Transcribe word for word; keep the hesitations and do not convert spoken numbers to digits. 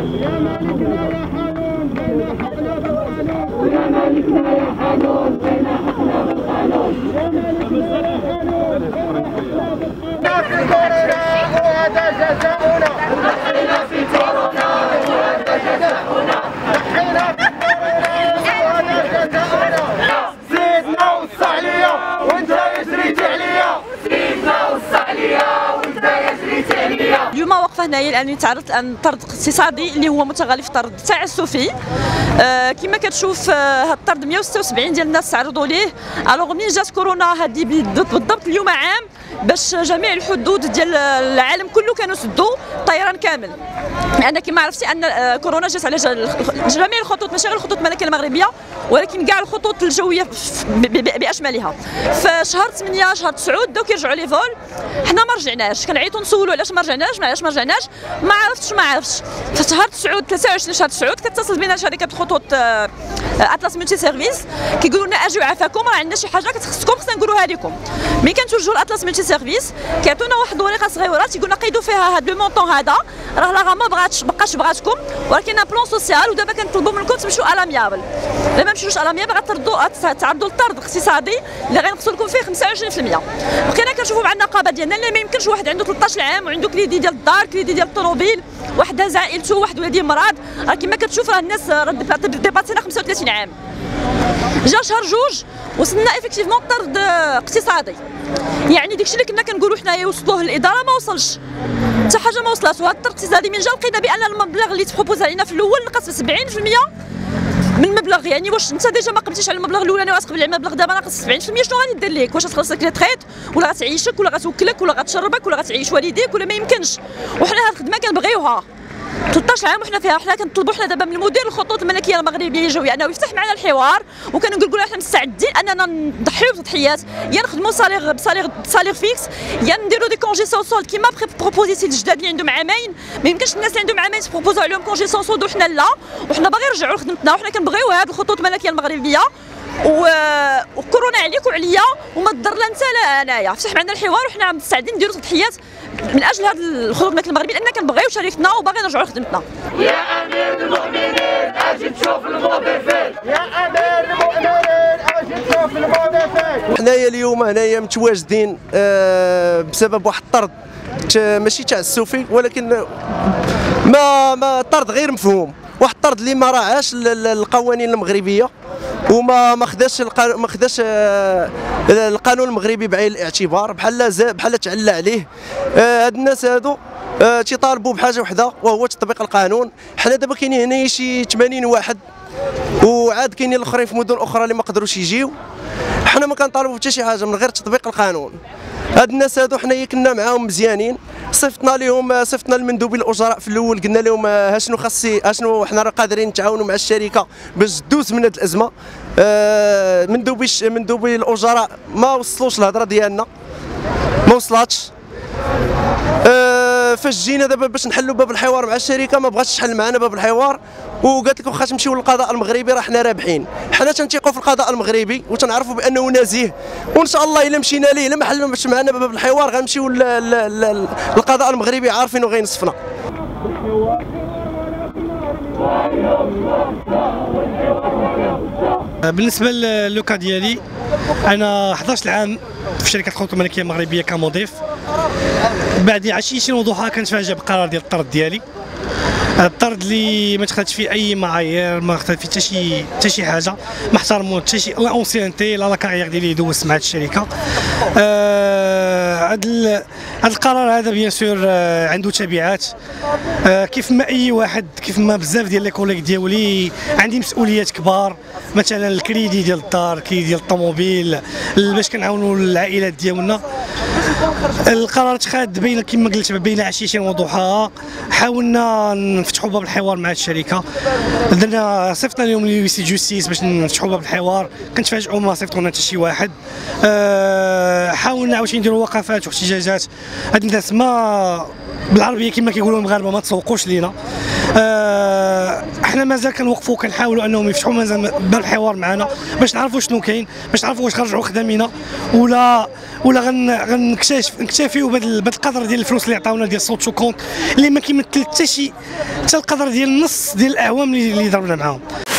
يا مالكنا يا حانون بين حقنا بالقانون. في كورونا وهذا جزاؤنا. نحينا في كورونا وهذا جزاؤنا. نحينا في كورونا وهذا جزاؤنا. زيدنا وصى عليا وانت يجريتي عليا. زيدنا وصى عليا وانت يجريتي عليا. اليوم واقفه هنايا لاني تعرضت لان طرد اقتصادي اللي هو متغلف طرد تعسفي. آه كما كتشوف هذا الطرد مئة وستة وسبعين ديال الناس تعرضوا ليه. الوغ منين جات كورونا هذه بالضبط اليوم عام باش جميع الحدود ديال العالم كله كانوا سدوا الطيران كامل، لان كما عرفتي ان كورونا جات على جميع الخطوط، ماشي غير الخطوط الملكيه المغربيه ولكن كاع الخطوط الجويه باشمالها. في شهر ثمانية شهر تسعة بداو كيرجعوا لي فول، حنا ما رجعناش، كنعيطوا نسولوا علاش ما رجعناش علاش ما رجعناش ما عرفتش ما عرفتش. في شهر تسعة ثلاثة وعشرين شهر تسعة كتتصل بنا شركه الخطوط اطلس ملتي سيرفيس كيقولوا لنا اجيو عافاكم راه عندنا شي حاجه كتخصكم خصنا نقولوها لكم. ملي كنتوجهوا لاطلس ملتي سيرفيس كيعطونا واحد الورقه صغيره تيقولنا قيدوا فيها هذا لو مونطون هذا راه لا ما بغاتش بقاش بغاتكم ولكن بلان سوسيال ودابا كنطلبوا منكم تمشيو الاميابل. الا ما مشيوش الاميابل غتردوا تعرضوا للطرد الاقتصادي اللي غينقصوا لكم فيه خمسة وعشرين بالمئة. بقينا كنشوفوا مع النقابه ديالنا اللي ما يمكنش واحد عنده ثلاثطاش عام وعنده كريدي ديال الدار كريدي ديال الطوموبيل واحد داز عائلته واحد ولادي مرض، راه كما كتشوف راه الناس ديباسينا خمسة وثلاثين عام. جا شهر جوج وصلنا ايفيكتيفمون طرد اقتصادي، يعني داكشي اللي كنا كنقولوا حنايا وصلوه للاداره ما وصلش حتى حاجه ما وصلات. وهذا الطرد الاقتصادي من جا لقينا بان المبلغ اللي تبروبوز علينا في الاول نقص ب سبعين بالمئة من المبلغ. يعني واش انت ديجا ما قبلتيش على المبلغ الاولاني وغتقبل على المبلغ دابا ناقص سبعين بالمئة شنو غادي دير لك؟ واش غتخلص لك التريت ولا غتعيشك ولا غتوكلك ولا غتشربك ولا غتعيش والديك ولا ما يمكنش. وحنا هذه الخدمه كنبغيوها ثلاثطاش عام وحنا فيها. حنا كنطلبوا حنا دابا من المدير الخطوط الملكيه المغربيه الجويه انه يفتح معنا الحوار وكنقولوا له حنا مستعدين اننا نضحيو بتضحيات، يا نخدموا صالير بصالير بصالير فيكس يا نديروا دي كونجي سونسول كيما بروبوزيتي الجداد اللي عندهم عامين. ما يمكنش الناس اللي عندهم عامين تبروبوزوا عليهم كونجي سونسول وحنا لا، وحنا باغي نرجعوا لخدمتنا وحنا كنبغيو هذه الخطوط الملكيه المغربيه و... وكورونا عليك وعليا وما تضر لا انت لا انايا. فتح معنا الحوار وحنا مستعدين نديروا تضحيات من اجل هذه الخطوط الملكيه المغربيه لان كنبغيو شركتنا وباغي نرجعوا لخدمتنا. يا امير المؤمنين اجي تشوف الموظفين. يا امير المؤمنين اجي تشوف الموظفين. حنايا اليوم هنايا متواجدين آه بسبب واحد الطرد ماشي تعسفي ولكن ما ما طرد غير مفهوم، واحد الطرد اللي ما راعاش القوانين المغربيه وما ما خداش ما خداش القانون المغربي بعين الاعتبار، بحال بحال تعلى عليه. هاد الناس هادو تيطالبوا بحاجه وحده وهو تطبيق القانون. حنا دابا كاينين هنايا شي ثمانين واحد وعاد كاينين الاخرين في مدن اخرى اللي ما قدروش يجيو. حنا ما كنطالبوا حتى شي حاجه من غير تطبيق القانون. هاد الناس هادو حنايا كنا معاهم مزيانين، صيفطنا لهم صيفطنا للمندوبين الاجراء في الاول قلنا لهم ها شنو خاصي ها شنو حنا راه قادرين نتعاونوا مع الشركه باش دوز من هاد الازمه. آه مندوبي مندوبي الاجراء ما وصلوش الهضره ديالنا ما وصلاتش. آه فاش جينا دابا باش نحلوا باب الحوار مع الشركه ما بغاتش تحل معنا باب الحوار وقالت لك واخا تمشيو للقضاء المغربي راه حنا رابحين. حنا تنثيقوا في القضاء المغربي وتنعرفوا بانه نزيه وان شاء الله الا مشينا ليه الا ما حلوش معنا باب الحوار غنمشيو للقضاء المغربي عارفين وغينصفنا. بالنسبه للوكا ديالي انا أحد عشر عام في شركه الخطوط الملكيه المغربيه كمضيف. بعد عشرين وضحى كنتفاجئ بقرار ديال الطرد ديالي. الطرد اللي ما تخدش فيه اي معايير ما خدت فيه حتى شي حتى شي حاجه ما احترموا حتى شي لا اونسيانتي لا لا كارير ديالي دوزت مع هذه الشركه. هذا هذا القرار هذا بيان سور عنده تبعات كيف ما اي واحد كيف ما بزاف ديال لي كوليك ديالي عندي مسؤوليات كبار مثلا الكريدي ديال الدار الكريدي ديال الطوموبيل باش كنعاونوا العائلات ديالنا. القرار تخاد بين كما قلت بين عشية وضحاها. حاولنا نفتحوا باب الحوار مع الشركه درنا صيفطنا لهم لويسي جوستيس باش نفتحوا باب الحوار كنتفاجئوا ما صيفطوا لنا حتى شي واحد. أه حاولنا عاوتاني نديروا وقفات واحتجاجات. هاد الناس ما بالعربيه كما كيقولوا المغاربه ما تسوقوش لينا آه احنا مازال كنوقفوا كنحاولوا انهم يفتحوا مازال باب الحوار معنا باش نعرفوا شنو كاين، باش نعرفوا واش غنرجعوا خدامينا ولا ولا غنكتشف نكتفيو بهذا القدر ديال الفلوس اللي عطاونا ديال صوت شو كونت اللي ما كيمثل حتى شي حتى القدر ديال النص ديال الاعوام اللي ضربنا معاهم.